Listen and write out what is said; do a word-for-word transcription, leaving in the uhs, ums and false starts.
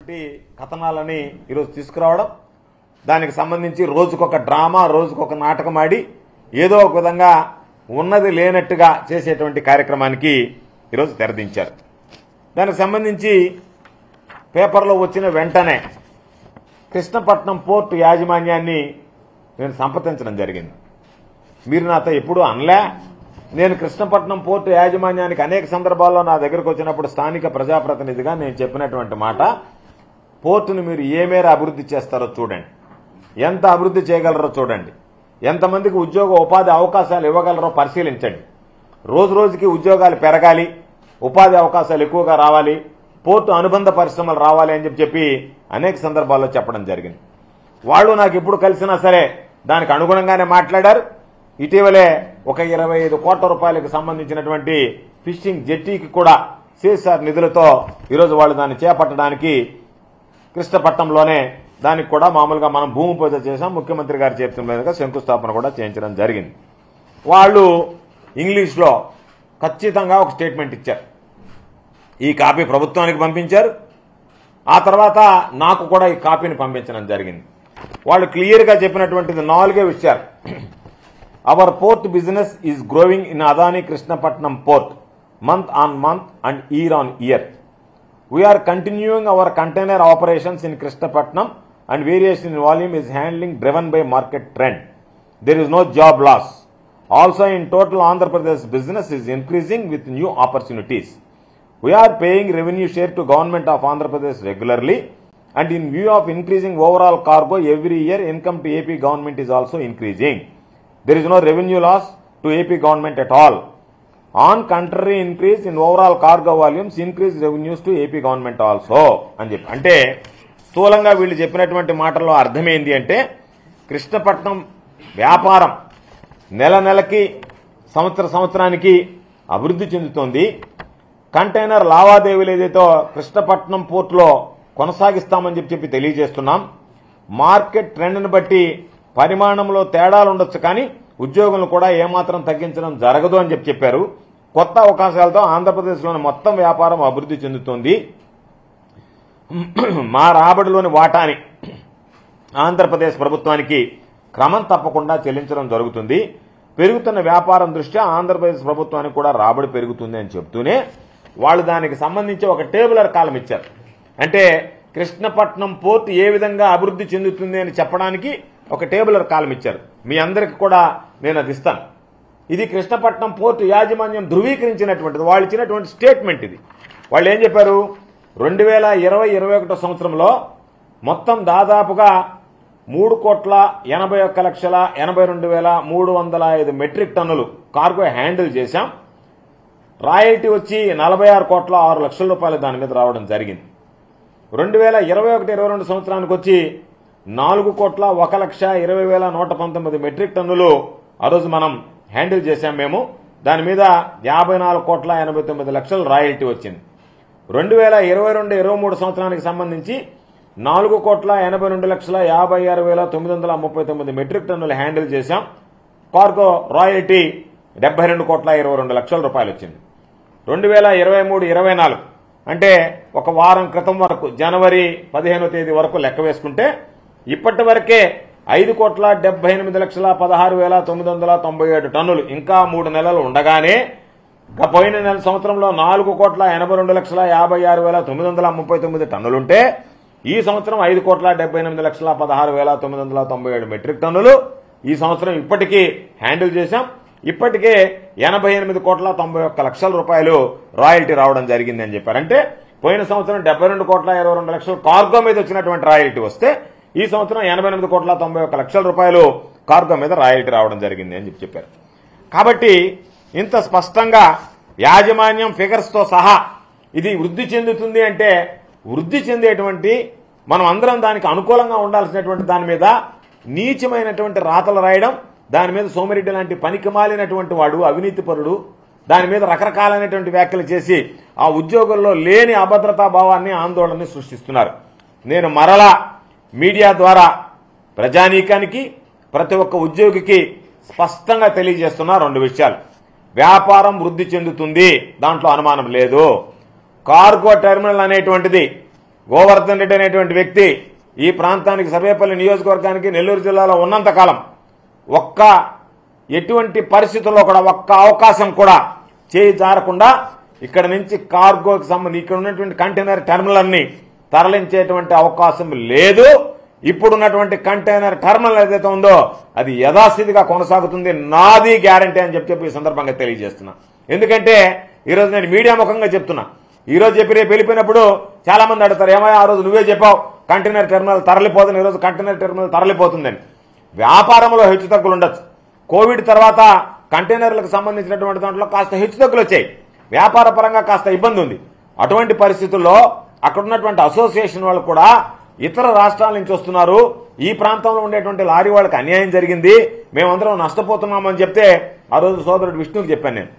కథనాలని ఈరోజు తీసుకురావడం, దానికి సంబంధించి రోజుకొక డ్రామా, రోజుకొక నాటకం ఆడి ఏదో ఒక విధంగా ఉన్నది లేనట్టుగా చేసేటువంటి కార్యక్రమానికి ఈరోజు తెరదించారు. దానికి సంబంధించి పేపర్లో వచ్చిన వెంటనే కృష్ణపట్నం పోర్టు యాజమాన్యాన్ని నేను సంప్రదించడం జరిగింది. మీరు నాతో ఎప్పుడు అనలే. నేను కృష్ణపట్నం పోర్టు యాజమాన్యానికి అనేక సందర్భాల్లో నా దగ్గరకు వచ్చినప్పుడు స్థానిక ప్రజాప్రతినిధిగా నేను చెప్పినటువంటి మాట, పోర్టును మీరు ఏ మేర అభివృద్ధి చేస్తారో చూడండి, ఎంత అభివృద్ధి చేయగలరో చూడండి, ఎంతమందికి ఉద్యోగ ఉపాధి అవకాశాలు ఇవ్వగలరో పరిశీలించండి. రోజు రోజుకి ఉద్యోగాలు పెరగాలి, ఉపాధి అవకాశాలు ఎక్కువగా రావాలి, పోర్టు అనుబంధ పరిశ్రమలు రావాలి అని చెప్పి అనేక సందర్భాల్లో చెప్పడం జరిగింది. వాళ్ళు నాకు ఎప్పుడు కలిసినా సరే దానికి అనుగుణంగానే మాట్లాడారు. ఇటీవలే ఒక ఇరవై ఐదు కోట్ల రూపాయలకు సంబంధించినటువంటి ఫిషింగ్ జెట్టీకి కూడా సిఎస్ఆర్ నిధులతో ఈరోజు వాళ్ళు దాన్ని చేపట్టడానికి కృష్ణపట్నంలోనే దానికి కూడా మామూలుగా మనం భూమి పూజ చేశాం. ముఖ్యమంత్రి గారి చేతుల మీదుగా శంకుస్థాపన కూడా చేయించడం జరిగింది. వాళ్ళు ఇంగ్లీష్లో ఖచ్చితంగా ఒక స్టేట్మెంట్ ఇచ్చారు. ఈ కాపీ ప్రభుత్వానికి పంపించారు. ఆ తర్వాత నాకు కూడా ఈ కాపీని పంపించడం జరిగింది. వాళ్ళు క్లియర్గా చెప్పినటువంటిది నాలుగే విషయాలు. Our port business is growing in Adani Krishnapatnam port month on month and year on year. We're continuing our container operations in Krishnapatnam and variation in volume is handling driven by market trend. There is no job loss. Also in total Andhra Pradesh business is increasing with new opportunities. We are paying revenue share to government of Andhra Pradesh regularly, and in view of increasing overall cargo every year, income to A P government is also increasing. There is no revenue loss to A P government at all. On contrary, increase in overall cargo volumes increase revenues to A P government also. అని చెప్పి అంటే స్థూలంగా వీళ్ళు చెప్పినటువంటి మాటల్లో అర్థమైంది అంటే కృష్ణపట్నం వ్యాపారం నెల నెలకి సంవత్సర సంవత్సరానికి అభివృద్ధి చెందుతోంది. కంటైనర్ లావాదేవీలు ఏదైతే కృష్ణపట్నం పోర్టులో కొనసాగిస్తామని చెప్పి చెప్పి తెలియజేస్తున్నాం. మార్కెట్ ట్రెండ్ను బట్టి పరిమాణంలో తేడాలు ఉండొచ్చు, కానీ ఉద్యోగులను కూడా ఏమాత్రం తగ్గించడం జరగదు అని చెప్పి చెప్పారు. కొత్త అవకాశాలతో ఆంధ్రప్రదేశ్లోని మొత్తం వ్యాపారం అభివృద్ధి చెందుతోంది. మా రాబడిలోని వాటాని ఆంధ్రప్రదేశ్ ప్రభుత్వానికి క్రమం తప్పకుండా చెల్లించడం జరుగుతుంది. పెరుగుతున్న వ్యాపారం దృష్ట్యా ఆంధ్రప్రదేశ్ ప్రభుత్వానికి కూడా రాబడి పెరుగుతుంది అని చెప్తూనే వాళ్ళు దానికి సంబంధించి ఒక టేబులర్ కాలం ఇచ్చారు. అంటే కృష్ణపట్నం పోర్టు ఏ విధంగా అభివృద్ధి చెందుతుంది అని చెప్పడానికి ఒక టేబులర్ కాలం ఇచ్చారు. మీ అందరికి కూడా నేను అది ఇస్తాను. ఇది కృష్ణపట్నం పోర్టు యాజమాన్యం ధృవీకరించినటువంటిది, వాళ్ళు ఇచ్చినటువంటి స్టేట్మెంట్ ఇది. వాళ్ళు ఏం చెప్పారు, రెండు వేల ఇరవై ఇరవై ఒకటో సంవత్సరంలో మొత్తం దాదాపుగా మూడు కోట్ల ఎనభై ఒక్క లక్షల ఎనభై రెండు వేల మూడు వందల ఐదు మెట్రిక్ టన్నులు కార్గో హ్యాండిల్ చేశాం. రాయల్టీ వచ్చి నలభై ఆరు కోట్ల ఆరు లక్షల రూపాయలు దాని మీద రావడం జరిగింది. రెండు వేల ఇరవై ఒకటి ఇరవై రెండు సంవత్సరానికి వచ్చి నాలుగు కోట్ల ఒక లక్ష ఇరవై వేల నూట పంతొమ్మిది మెట్రిక్ టన్నులు ఆ రోజు మనం హ్యాండిల్ చేశాం మేము. దాని మీద యాభై నాలుగు కోట్ల ఎనభై తొమ్మిది లక్షల రాయల్టీ వచ్చింది. రెండు వేల ఇరవై రెండు ఇరవై మూడు సంవత్సరానికి సంబంధించి నాలుగు కోట్ల ఎనభై రెండు లక్షల యాభై ఆరు వేల తొమ్మిది వందల ముప్పై తొమ్మిది మెట్రిక్ టన్నులు హ్యాండిల్ చేశాం. కార్గో రాయల్టీ డెబ్బై రెండు కోట్ల ఇరవై రెండు లక్షల రూపాయలు వచ్చింది. రెండు వేల ఇరవై మూడు ఇరవై నాలుగు అంటే ఒక వారం క్రితం వరకు జనవరి పదిహేనో తేదీ వరకు లెక్క వేసుకుంటే ఇప్పటి వరకే ఐదు కోట్ల డెబ్బై ఎనిమిది లక్షల పదహారు వేల తొమ్మిది వందల తొంభై ఏడు టన్నులు ఇంకా మూడు నెలలు ఉండగానే పోయిన నెల సంవత్సరంలో నాలుగు కోట్ల ఎనభై రెండు లక్షల యాభై ఆరు వేల తొమ్మిది వందల ముప్పై తొమ్మిది టన్నులుంటే ఈ సంవత్సరం ఐదు కోట్ల డెబ్బై ఎనిమిది లక్షల పదహారు వేల తొమ్మిది వందల తొంభై ఏడు మెట్రిక్ టన్నులు ఈ సంవత్సరం ఇప్పటికీ హ్యాండిల్ చేశాం. ఇప్పటికే ఎనభై ఎనిమిది కోట్ల తొంభై ఒక్క లక్షల రూపాయలు రాయల్టీ రావడం జరిగింది అని చెప్పారు. అంటే పోయిన సంవత్సరం డెబ్బై రెండు కోట్ల ఇరవై రెండు లక్షలు కార్గో మీద వచ్చినటువంటి రాయల్టీ వస్తే ఈ సంవత్సరం ఎనభై ఎనిమిది కోట్ల తొంభై ఒక్క లక్షల రూపాయలు కార్గో మీద రాయల్టీ రావడం జరిగింది అని చెప్పి చెప్పారు. కాబట్టి ఇంత స్పష్టంగా యాజమాన్యం ఫిగర్స్ తో సహా ఇది వృద్ధి చెందుతుంది అంటే వృద్ధి చెందేటువంటి మనం అందరం దానికి అనుకూలంగా ఉండాల్సినటువంటి దాని మీద నీచమైనటువంటి రాతలు రాయడం, దాని మీద సోమిరెడ్డి లాంటి పనికి మాలినటువంటి వాడు అవినీతిపరుడు దాని మీద రకరకాలైనటువంటి వ్యాఖ్యలు చేసి ఆ ఉద్యోగుల్లో లేని అభద్రతా భావాన్ని ఆందోళనని సృష్టిస్తున్నారు. నేను మరలా మీడియా ద్వారా ప్రజానీకానికి ప్రతి ఒక్క ఉద్యోగికి స్పష్టంగా తెలియజేస్తున్నా రెండు విషయాలు. వ్యాపారం వృద్ధి చెందుతుంది, దాంట్లో అనుమానం లేదు. కార్గో టెర్మినల్ అనేటువంటిది గోవర్ధన్ రెడ్డి అనేటువంటి వ్యక్తి ఈ ప్రాంతానికి సర్వేపల్లి నియోజకవర్గానికి నెల్లూరు జిల్లాలో ఉన్నంతకాలం ఒక్క ఎటువంటి పరిస్థితుల్లో కూడా ఒక్క అవకాశం కూడా చేయి జారకుండా ఇక్కడ నుంచి కార్గోకి సంబంధించి ఇక్కడ ఉన్నటువంటి కంటైనర్ టెర్మినల్ అన్ని తరలించేటువంటి అవకాశం లేదు. ఇప్పుడున్నటువంటి కంటైనర్ టెర్మినల్ ఏదైతే ఉందో అది యథాస్థితిగా కొనసాగుతుంది, నాది గ్యారంటీ అని చెప్పి చెప్పి ఈ సందర్భంగా తెలియజేస్తున్నా. ఎందుకంటే ఈరోజు నేను మీడియా ముఖంగా చెప్తున్నా, ఈ రోజు చెప్పి రేపు వెళ్ళిపోయినప్పుడు చాలా మంది అడుగుతారు, ఏమయ్యా ఆ రోజు నువ్వే చెప్పావు కంటైనర్ టెర్మినల్ తరలిపోతుంది, ఈరోజు కంటైనర్ టెర్మినల్ తరలిపోతుందని. వ్యాపారంలో హెచ్చుతగ్గులు ఉండొచ్చు. కోవిడ్ తర్వాత కంటైనర్లకు సంబంధించినటువంటి దాంట్లో కాస్త హెచ్చుతగ్గులు వచ్చాయి, వ్యాపార పరంగా కాస్త ఇబ్బంది ఉంది. అటువంటి పరిస్థితుల్లో అక్కడ ఉన్నటువంటి అసోసియేషన్ వాళ్ళు కూడా ఇతర రాష్ట్రాల నుంచి వస్తున్నారు, ఈ ప్రాంతంలో ఉండేటువంటి లారీ వాళ్ళకి అన్యాయం జరిగింది, మేమందరం నష్టపోతున్నామని చెప్తే ఆ రోజు సోదరుడు విష్ణుకి చెప్పాను నేను.